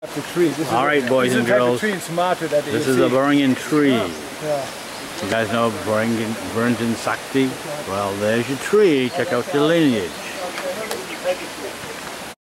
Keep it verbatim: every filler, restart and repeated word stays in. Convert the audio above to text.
The tree. This All right, boys and girls. Tree in Sumatra that this is a Baringin tree. Yeah. You guys know Baringin, Baringin Sakti? Well, there's your tree. Check out your lineage.